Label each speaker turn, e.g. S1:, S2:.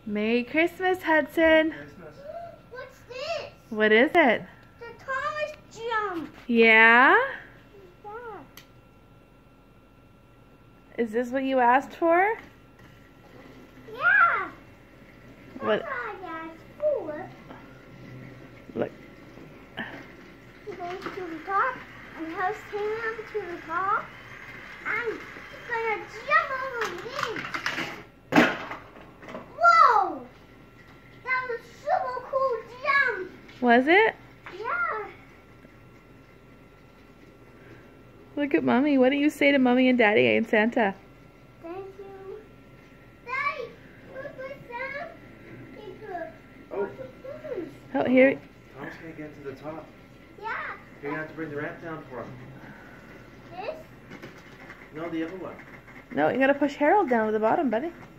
S1: Merry Christmas, Hudson.
S2: Christmas.
S3: What's this?
S1: What is it?
S3: The Thomas jump.
S1: Yeah?
S3: Yeah.
S1: Is this what you asked for?
S3: Yeah.
S1: What?
S3: That's what I asked for.
S1: Look.
S3: He goes to the top and helps him up to the top. I'm gonna jump over this. Whoa! That was super cool jump.
S1: Was it?
S3: Yeah.
S1: Look at Mommy. What do you say to Mommy and Daddy and Santa?
S3: Thank you. Daddy, look what Sam did.
S2: Oh.
S1: Oh, here.
S2: Tom's gonna get to the top.
S3: Yeah.
S2: You're gonna have to bring the ramp down for him.
S3: This?
S2: No, the other one.
S1: No, you gotta push Harold down to the bottom, buddy.